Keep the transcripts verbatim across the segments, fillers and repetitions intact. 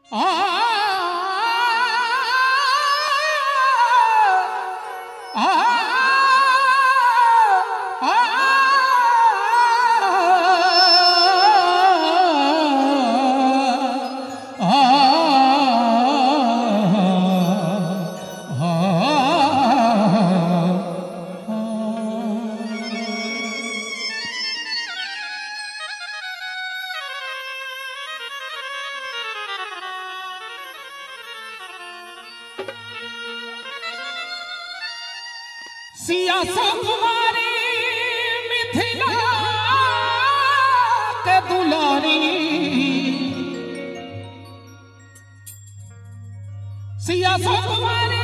सिया सुकुमारी मिथिला के दुलारी, सिया सुकुमारी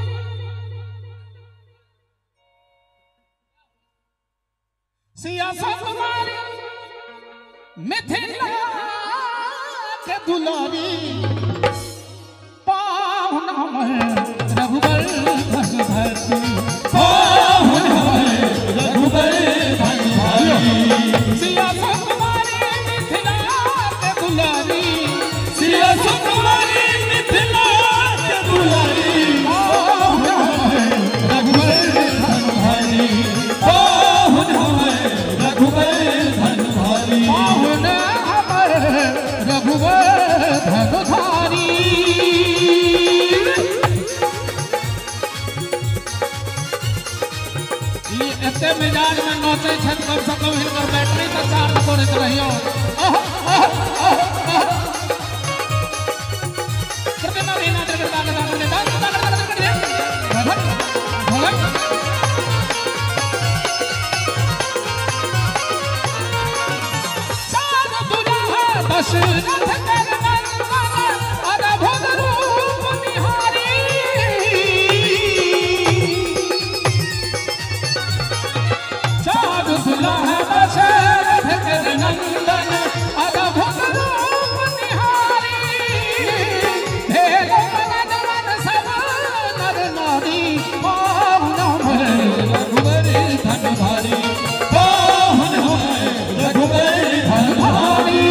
सिया सुकुमारी मिथिला के दुलारी, पाहुन हमर रघुबर धन धरती, पाहुन हमर रघुबर धन धरती। सिया सुकुमारी मिथिला के दुलारी, सिया सुकुमारी मिथिला के दुलारी, पाहुन हमर रघुबर धन धरती, पाहुन हमर रघुबर धन धरती, पाहुन हमर रघुबर धन धारी। एते मिजाज में नौते छत कम से कम हिलकर बैटरी तो चार्ज करत रहियो। कितना लेना तेरे दाग दाग ने दाग दाग दाग कर भगत भगत सार दुल्हा दशरथ कर नंदन अद्भुत रूप निहारी, दुल्हा दशरथ कर नंदन अद्भुत रूप निहारी, भेद मन मन सब नर नारी, पाहुन हमर रघुबर धन धारी, पाहुन हमर रघुबर धन धारी।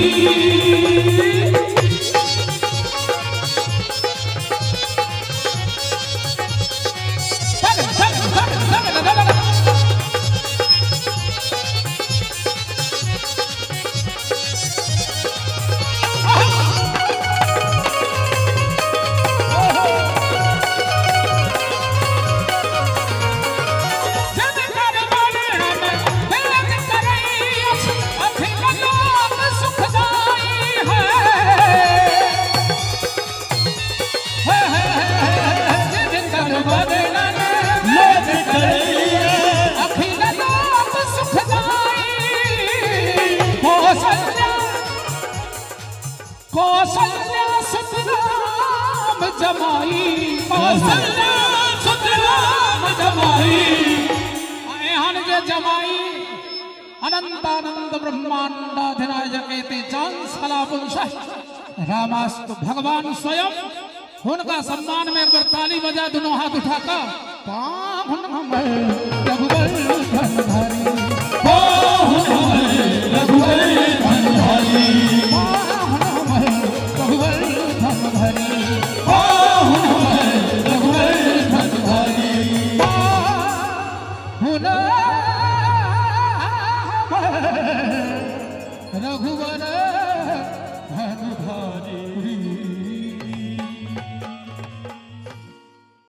कौशल्या सुतराम जमाई, कौशल्या सुतराम जमाई, एहन जे जमाई अनंतानंद ब्रह्मांडाधिनायकेति जांसला पुंसः रामास्तु भगवान स्वयं। उनका सम्मान में एक बार ताली बजा, दोनों हाथ उठाकर, पाहुन हमर रघुबर धन धारी, पाहुन हमर रघुबर धन धारी।